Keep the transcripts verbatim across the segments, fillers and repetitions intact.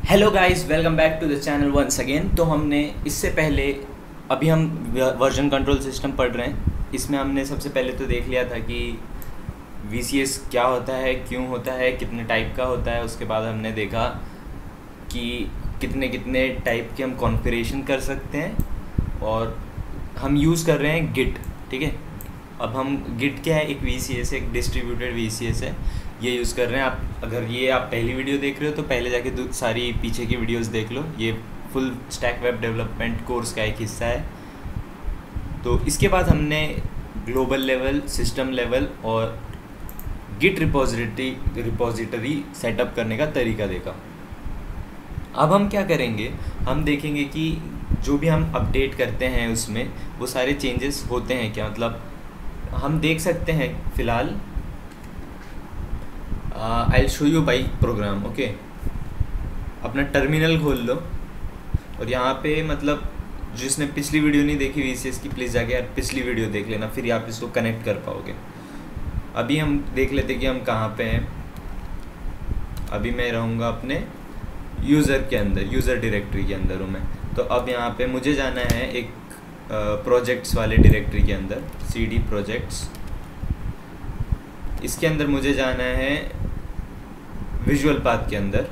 Hello guys, welcome back to the channel once again. तो हमने इससे पहले अभी हम वर्जन कंट्रोल सिस्टम पढ़ रहे हैं। इसमें हमने सबसे पहले तो देख लिया था कि वी सी एस क्या होता है, क्यों होता है, कितने टाइप का होता है। उसके बाद हमने देखा कि कितने कितने टाइप के हम कॉन्फ़िगरेशन कर सकते हैं और हम यूज़ कर रहे हैं गिट। ठीक है, अब हम गिट क्या है, एक वी सी एस है, एक डिस्ट्रीब्यूटेड वी सी एस है, ये यूज़ कर रहे हैं। आप अगर ये आप पहली वीडियो देख रहे हो तो पहले जाके दो सारी पीछे की वीडियोस देख लो। ये full stack web development course का एक हिस्सा है। तो इसके बाद हमने ग्लोबल लेवल, सिस्टम लेवल और गिट रिपोजिटरी रिपोजिटरी सेटअप करने का तरीका देखा। अब हम क्या करेंगे, हम देखेंगे कि जो भी हम अपडेट करते हैं उसमें वो सारे चेंजेस होते हैं क्या। मतलब हम देख सकते हैं फ़िलहाल I will show you by program. Okay, अपना टर्मिनल खोल लो और यहाँ पे मतलब जिसने पिछली वीडियो नहीं देखी वी सी एस की, प्लीज़ जाके यार पिछली वीडियो देख लेना, फिर आप इसको कनेक्ट कर पाओगे। अभी हम देख लेते कि हम कहाँ पे हैं। अभी मैं रहूँगा अपने यूज़र के अंदर, यूज़र डायरेक्टरी के अंदर हूँ मैं। तो अब यहाँ पे मुझे जाना है एक प्रोजेक्ट्स वाले डायरेक्टरी के अंदर, सी डी प्रोजेक्ट्स। इसके अंदर मुझे जाना है विजुअल पाथ के अंदर,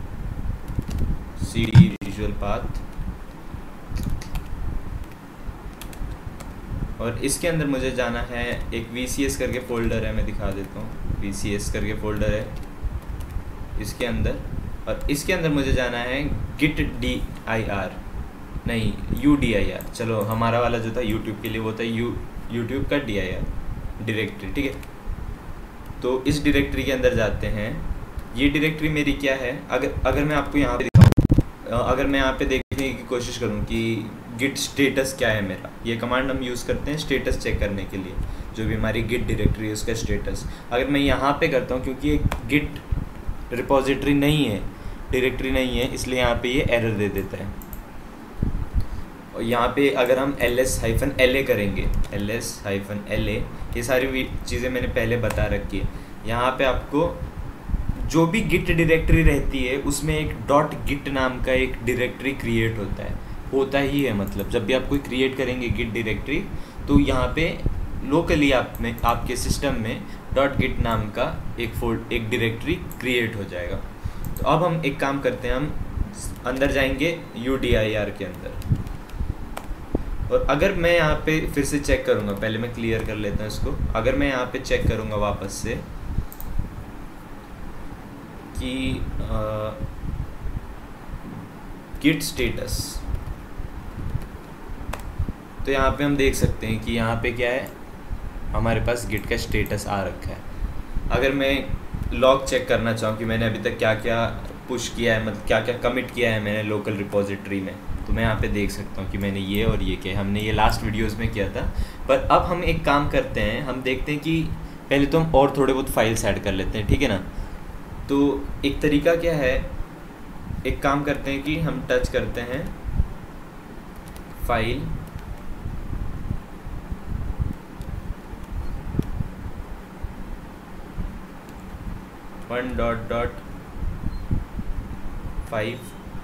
सी डी विजुअल पाथ, और इसके अंदर मुझे जाना है एक वी सी एस करके फ़ोल्डर है, मैं दिखा देता हूँ। वी सी एस करके फ़ोल्डर है इसके अंदर, और इसके अंदर मुझे जाना है गिट डी आई आर, नहीं यू डी आई आर। चलो, हमारा वाला जो था यूट्यूब के लिए वो था यू यूट्यूब का डी आई आर डायरेक्टरी। ठीक है, तो इस डायरेक्टरी के अंदर जाते हैं। ये डायरेक्टरी मेरी क्या है, अगर अगर मैं आपको यहाँ पे दिखाऊँ, अगर मैं यहाँ पे देखने की कोशिश करूँ कि गिट स्टेटस क्या है मेरा, ये कमांड हम यूज़ करते हैं स्टेटस चेक करने के लिए, जो भी हमारी गिट डायरेक्टरी है उसका स्टेटस। अगर मैं यहाँ पे करता हूँ, क्योंकि ये गिट रिपोजिटरी नहीं है, डायरेक्टरी नहीं है, इसलिए यहाँ पे ये एरर दे देता है। और यहाँ पे अगर हम L S hyphen L A करेंगे, L S hyphen L A, ये सारी चीज़ें मैंने पहले बता रखी है। यहाँ पे आपको जो भी गिट डायरेक्टरी रहती है उसमें एक डॉट गिट नाम का एक डायरेक्टरी क्रिएट होता है, होता ही है। मतलब जब भी आप कोई क्रिएट करेंगे गिट डायरेक्टरी, तो यहाँ पे लोकली आप में आपके सिस्टम में डॉट गिट नाम का एक फोल्ड एक डायरेक्टरी क्रिएट हो जाएगा। तो अब हम एक काम करते हैं, हम अंदर जाएंगे यू डी आई आर के अंदर, और अगर मैं यहाँ पे फिर से चेक करूँगा, पहले मैं क्लियर कर लेता हूँ इसको। अगर मैं यहाँ पे चेक करूँगा वापस से कि गिट स्टेटस, तो यहाँ पे हम देख सकते हैं कि यहाँ पे क्या है, हमारे पास गिट का स्टेटस आ रखा है। अगर मैं लॉग चेक करना चाहूँ कि मैंने अभी तक क्या क्या पुश किया है, मतलब क्या क्या कमिट किया है मैंने लोकल रिपोजिटरी में, तो मैं यहाँ पे देख सकता हूँ कि मैंने ये और ये किया। हमने ये लास्ट वीडियोस में किया था। पर अब हम एक काम करते हैं, हम देखते हैं कि पहले तो हम और थोड़े बहुत फाइल्स ऐड कर लेते हैं। ठीक है ना, तो एक तरीका क्या है, एक काम करते हैं कि हम टच करते हैं file, one dot dot five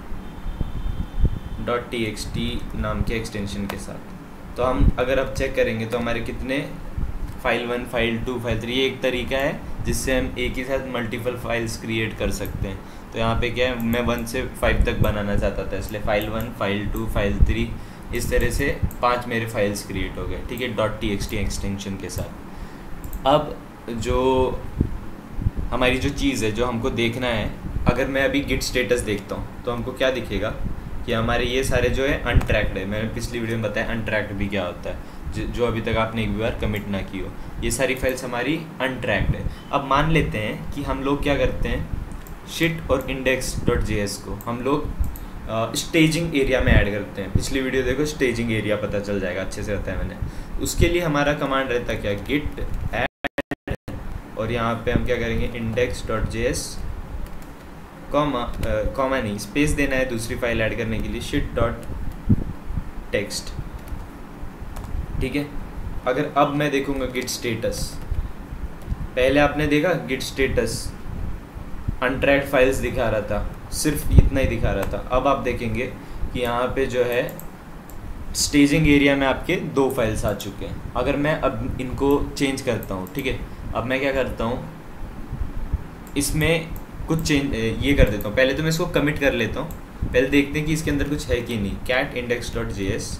dot T x T नाम के एक्सटेंशन के साथ। तो हम अगर अब चेक करेंगे तो हमारे कितने, file one, file two, file three, ये एक तरीका है जिससे हम एक ही साथ मल्टीपल फाइल्स क्रिएट कर सकते हैं। तो यहाँ पे क्या है, मैं वन से फाइव तक बनाना चाहता था, इसलिए file one, file two, file three, इस तरह से पांच मेरे फाइल्स क्रिएट हो गए। ठीक है, dot T x T extension के साथ। अब जो हमारी जो चीज़ है, जो हमको देखना है, अगर मैं अभी गिट स्टेटस देखता हूँ तो हमको क्या दिखेगा कि हमारे ये सारे जो है अनट्रैक्ड है। मैंने पिछली वीडियो में बताया अनट्रैक्ड भी क्या होता है, जो अभी तक आपने एक भी बार कमिट ना की हो। ये सारी फाइल्स हमारी अनट्रैक्ड है। अब मान लेते हैं कि हम लोग क्या करते हैं, शिट और इंडेक्स डॉट जे एस को हम लोग स्टेजिंग एरिया में ऐड करते हैं। पिछली वीडियो देखो, स्टेजिंग एरिया पता चल जाएगा, अच्छे से बताया मैंने। उसके लिए हमारा कमांड रहता है क्या, गिट ऐड, और यहाँ पे हम क्या करेंगे, index dot J S, comma comma नहीं, स्पेस देना है दूसरी फाइल ऐड करने के लिए, शिट डॉट टेक्स्ट। ठीक है, अगर अब मैं देखूंगा गिट स्टेटस, पहले आपने देखा गिट स्टेटस अनट्रैक्ड फाइल्स दिखा रहा था, सिर्फ इतना ही दिखा रहा था। अब आप देखेंगे कि यहाँ पे जो है स्टेजिंग एरिया में आपके दो फाइल्स आ चुके हैं। अगर मैं अब इनको चेंज करता हूँ, ठीक है, अब मैं क्या करता हूँ, इसमें कुछ चेंज ये कर देता हूँ। पहले तो मैं इसको कमिट कर लेता हूँ, पहले देखते हैं कि इसके अंदर कुछ है कि नहीं। Cat index dot J S,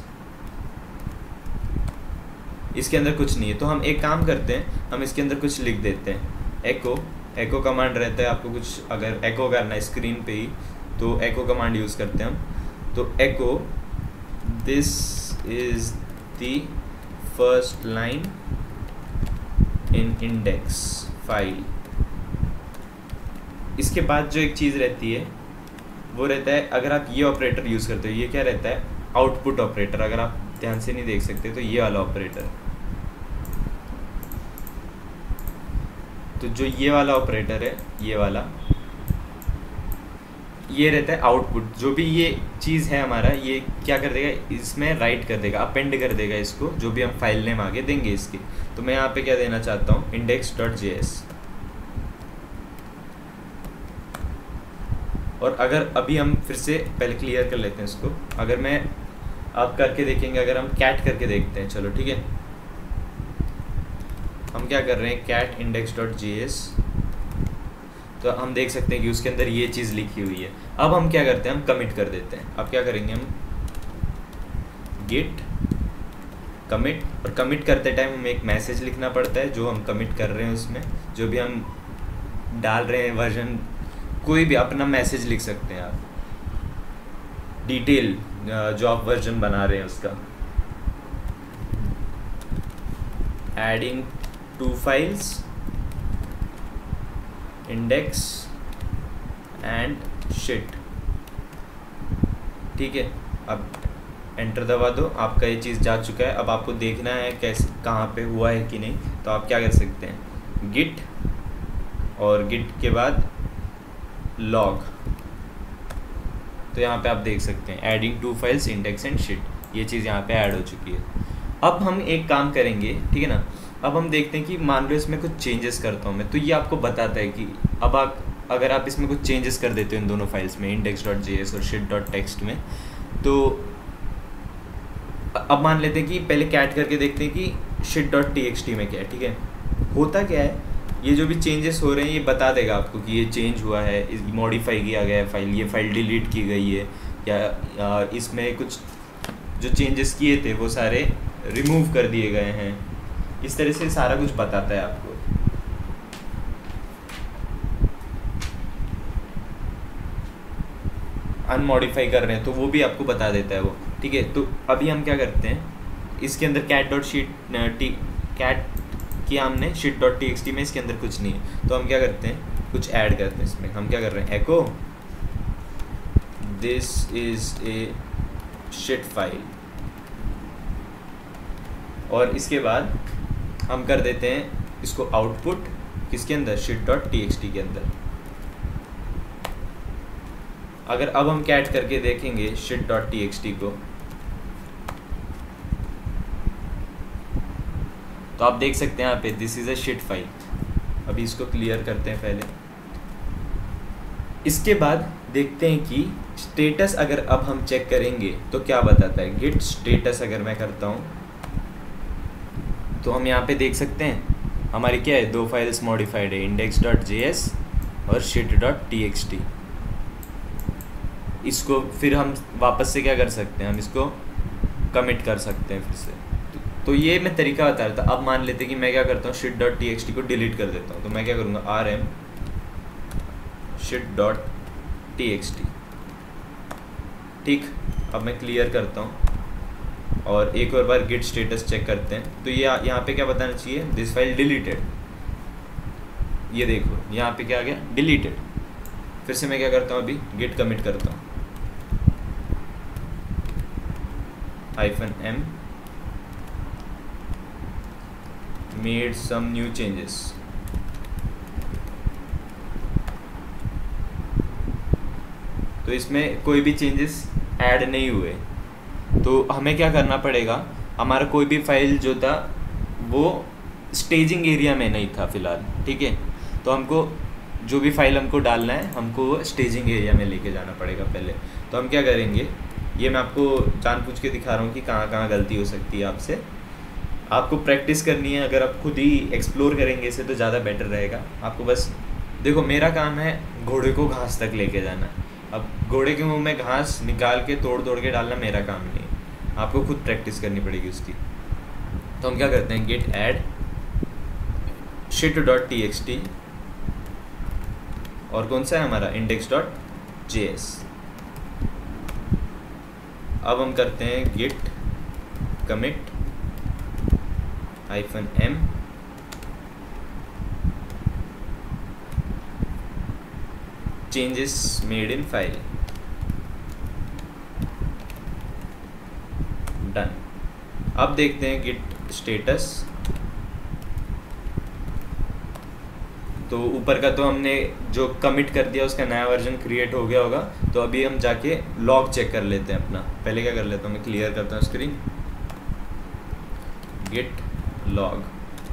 इसके अंदर कुछ नहीं है, तो हम एक काम करते हैं, हम इसके अंदर कुछ लिख देते हैं। एको एको कमांड रहता है, आपको कुछ अगर एको करना है स्क्रीन पे ही तो एको कमांड यूज़ करते हैं हम। तो echo this is the first line in index file. इसके बाद जो एक चीज़ रहती है वो रहता है, अगर आप ये ऑपरेटर यूज़ करते हो, ये क्या रहता है, आउटपुट ऑपरेटर। अगर आप ध्यान से नहीं देख सकते तो ये वाला ऑपरेटर, तो जो ये वाला ऑपरेटर है, ये वाला, ये रहता है आउटपुट। जो भी ये चीज़ है हमारा, ये क्या कर देगा, इसमें राइट कर देगा, अपेंड कर देगा इसको, जो भी हम फाइल नेम आगे देंगे इसके। तो मैं यहाँ पे क्या देना चाहता हूँ, इंडेक्स डॉट जे एस। और अगर अभी हम फिर से पहले क्लियर कर लेते हैं इसको, अगर मैं आप करके देखेंगे, अगर हम कैट करके देखते हैं, चलो ठीक है, हम क्या कर रहे हैं, cat index dot J S, तो हम देख सकते हैं कि उसके अंदर ये चीज़ लिखी हुई है। अब हम क्या करते हैं, हम कमिट कर देते हैं। अब क्या करेंगे, हम गिट कमिट, और कमिट करते टाइम हमें एक मैसेज लिखना पड़ता है जो हम कमिट कर रहे हैं उसमें, जो भी हम डाल रहे हैं वर्जन, कोई भी अपना मैसेज लिख सकते हैं आप, डिटेल जो आप वर्जन बना रहे हैं उसका। Adding two files, index and sheet, ठीक है। अब एंटर दबा दो, आपका ये चीज़ जा चुका है। अब आपको देखना है कैसे, कहाँ पे हुआ है कि नहीं, तो आप क्या कर सकते हैं, गिट, और गिट के बाद लॉग। तो यहाँ पे आप देख सकते हैं adding two files, index and sheet, ये चीज़ यहाँ पे ऐड हो चुकी है। अब हम एक काम करेंगे, ठीक है ना, अब हम देखते हैं कि मान लो इसमें कुछ चेंजेस करता हूँ मैं, तो ये आपको बताता है कि अब आप अगर आप इसमें कुछ चेंजेस कर देते हो इन दोनों फाइल्स में, इंडेक्स डॉट जे एस और शिट डॉट टेक्स्ट में, तो अब मान लेते हैं कि पहले कैट करके देखते हैं कि sheet dot T x T में क्या है, ठीक है। होता क्या है, ये जो भी चेंजेस हो रहे हैं ये बता देगा आपको कि ये चेंज हुआ है, इस मॉडिफाई किया गया है फाइल, ये फाइल डिलीट की गई है, या, या इसमें कुछ जो चेंजेस किए थे वो सारे रिमूव कर दिए गए हैं। इस तरह से सारा कुछ बताता है आपको। अनमॉडिफाई कर रहे हैं तो वो भी आपको बता देता है वो, ठीक है। तो अभी हम क्या करते हैं, इसके अंदर cat dot sheet T cat किया हमने, sheet dot T x T में इसके अंदर कुछ नहीं है, तो हम क्या करते हैं, कुछ ऐड करते हैं इसमें। हम क्या कर रहे हैं, echo this is a sheet file, और इसके बाद हम कर देते हैं इसको आउटपुट किसके अंदर, sheet dot T x T के अंदर। अगर अब हम कैट करके देखेंगे sheet dot T x T को, तो आप देख सकते हैं यहाँ पे this is a sheet file. अभी इसको क्लियर करते हैं पहले। इसके बाद देखते हैं कि स्टेटस अगर अब हम चेक करेंगे तो क्या बताता है। गिट स्टेटस अगर मैं करता हूँ तो हम यहाँ पे देख सकते हैं हमारी क्या है, दो फाइल्स मॉडिफाइड है, इंडेक्स डॉट जे एस और sheet dot T x T. इसको फिर हम वापस से क्या कर सकते हैं, हम इसको कमिट कर सकते हैं फिर से। तो, तो ये मैं तरीका बता रहा था। अब मान लेते हैं कि मैं क्या करता हूँ, sheet dot T x T को डिलीट कर देता हूँ। तो मैं क्या करूँगा, r m sheet dot T x t, ठीक। अब मैं क्लियर करता हूँ और एक और बार गिट स्टेटस चेक करते हैं। तो ये यहाँ पे क्या बताना चाहिए, दिस फाइल डिलीटेड। ये देखो यहाँ पे क्या आ गया, डिलीटेड। फिर से मैं क्या करता हूँ, अभी गिट कमिट करता हूँ, hyphen m made some new changes. तो इसमें कोई भी चेंजेस ऐड नहीं हुए। तो हमें क्या करना पड़ेगा, हमारा कोई भी फाइल जो था वो स्टेजिंग एरिया में नहीं था फ़िलहाल, ठीक है। तो हमको जो भी फाइल हमको डालना है हमको स्टेजिंग एरिया में लेके जाना पड़ेगा पहले। तो हम क्या करेंगे, ये मैं आपको जानबूझ के दिखा रहा हूँ कि कहाँ कहाँ गलती हो सकती है आपसे। आपको प्रैक्टिस करनी है, अगर आप खुद ही एक्सप्लोर करेंगे इसे तो ज़्यादा बेटर रहेगा। आपको बस देखो, मेरा काम है घोड़े को घास तक लेके जाना। अब घोड़े के मुंह में घास निकाल के तोड़ तोड़ के डालना मेरा काम नहीं, आपको खुद प्रैक्टिस करनी पड़ेगी उसकी। तो हम क्या करते हैं, git add sheet dot T x t और कौन सा है हमारा इंडेक्स डॉट जे एस। अब हम करते हैं git commit hyphen m changes made in file, done. अब देखते हैं गिट स्टेटस। तो ऊपर का तो हमने जो कमिट कर दिया उसका नया वर्जन क्रिएट हो गया होगा। तो अभी हम जाके लॉग चेक कर लेते हैं अपना। पहले क्या कर लेता हूँ, मैं क्लियर करता हूँ स्क्रीन, गिट लॉग,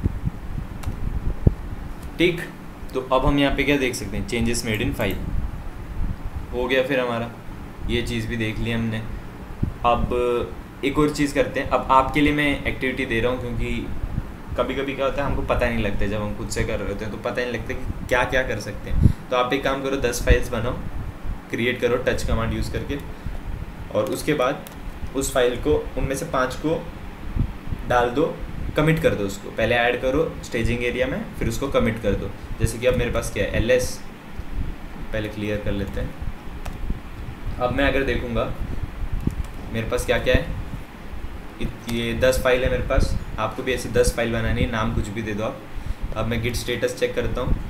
ठीक। तो अब हम यहाँ पे क्या देख सकते हैं, चेंजेस मेड इन फाइल हो गया। फिर हमारा ये चीज़ भी देख ली हमने। अब एक और चीज़ करते हैं। अब आपके लिए मैं एक्टिविटी दे रहा हूँ क्योंकि कभी कभी क्या होता है हमको पता नहीं लगता, जब हम खुद से कर रहे होते हैं तो पता नहीं लगता कि क्या क्या कर सकते हैं। तो आप एक काम करो, दस फाइल्स बनाओ, क्रिएट करो टच कमांड यूज़ करके, और उसके बाद उस फाइल को, उनमें से पाँच को डाल दो, कमिट कर दो उसको। पहले ऐड करो स्टेजिंग एरिया में, फिर उसको कमिट कर दो। जैसे कि अब मेरे पास क्या है, एल एस, पहले क्लियर कर लेते हैं। अब मैं अगर देखूँगा मेरे पास क्या क्या है, ये दस फाइल है मेरे पास। आपको भी ऐसे दस फाइल बनानी है, नाम कुछ भी दे दो आप। अब मैं गिट स्टेटस चेक करता हूँ,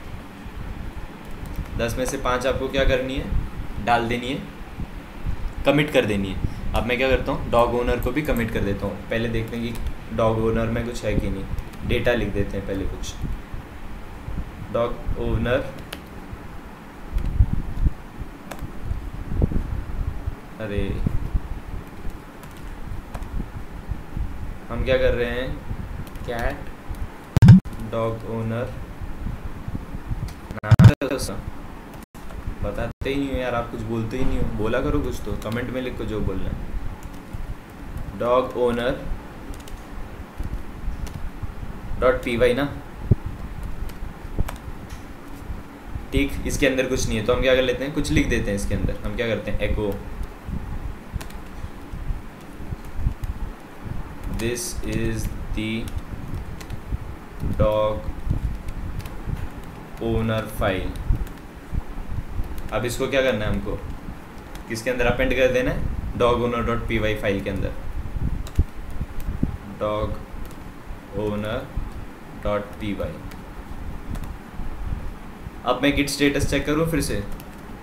दस में से पाँच आपको क्या करनी है, डाल देनी है, कमिट कर देनी है। अब मैं क्या करता हूँ, डॉग ओनर को भी कमिट कर देता हूँ। पहले देखते हैं कि डॉग ओनर में कुछ है कि नहीं, डेटा लिख देते हैं पहले कुछ, डॉग ओनर, अरे हम क्या कर रहे हैं, कैट डॉग ओनर, बताते ही नहीं हो यार, आप कुछ बोलते ही नहीं हो, बोला करो कुछ तो, कमेंट में लिखो जो बोलना है। Dog owner dot p y ना, ठीक। इसके अंदर कुछ नहीं है तो हम क्या कर लेते हैं, कुछ लिख देते हैं इसके अंदर। हम क्या करते हैं, echo this is the dog owner file. अब इसको क्या करना है हमको, किसके अंदर अपेंड कर देना है, dog owner dot p y file के अंदर, dog owner dot p y. अब मैं गिट स्टेटस चेक करूँ फिर से,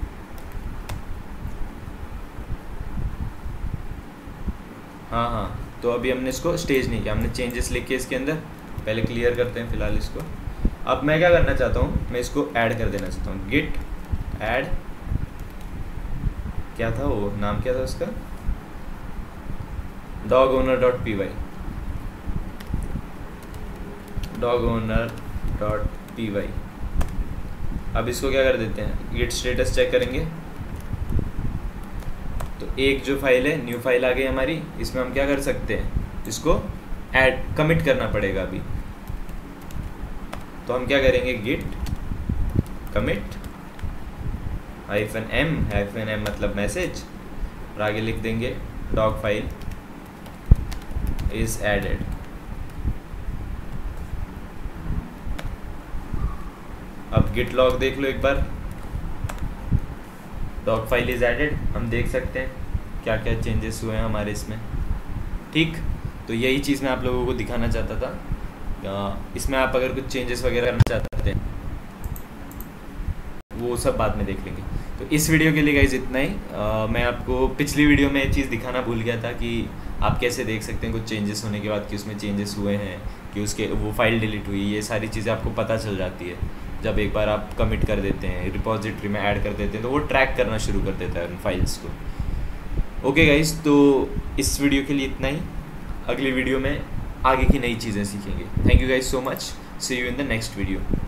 हाँ हाँ। तो अभी हमने इसको स्टेज नहीं किया, हमने चेंजेस लिख के इसके अंदर, पहले क्लियर करते हैं फिलहाल इसको। अब मैं क्या करना चाहता हूँ, मैं इसको ऐड कर देना चाहता हूँ, गिट ऐड, क्या था वो, नाम क्या था उसका, dog owner dot p y, dog owner dot p y. अब इसको क्या कर देते हैं, गिट स्टेटस चेक करेंगे तो एक जो फाइल है, न्यू फाइल आ गई हमारी। इसमें हम क्या कर सकते हैं, इसको ऐड कमिट करना पड़ेगा अभी। तो हम क्या करेंगे, git commit hyphen m, hyphen m मतलब मैसेज, और आगे लिख देंगे डॉग फाइल इज एडेड। अब गिट लॉग देख लो एक बार, डॉग फाइल इज एडेड, हम देख सकते हैं क्या क्या चेंजेस हुए हैं हमारे इसमें, ठीक। तो यही चीज़ मैं आप लोगों को दिखाना चाहता था। इसमें आप अगर कुछ चेंजेस वगैरह करना चाहते हैं वो सब बाद में देख लेंगे। तो इस वीडियो के लिए गाइज इतना ही। आ, मैं आपको पिछली वीडियो में ये चीज़ दिखाना भूल गया था कि आप कैसे देख सकते हैं कुछ चेंजेस होने के बाद कि उसमें चेंजेस हुए हैं, कि उसके वो फाइल डिलीट हुई, ये सारी चीज़ें आपको पता चल जाती है जब एक बार आप कमिट कर देते हैं, रिपॉजिटरी में ऐड कर देते हैं, तो वो ट्रैक करना शुरू कर देता है उन फाइल्स को। ओके गाइज, तो इस वीडियो के लिए इतना ही। अगली वीडियो में आगे की नई चीज़ें सीखेंगे। Thank you guys so much, see you in the next video.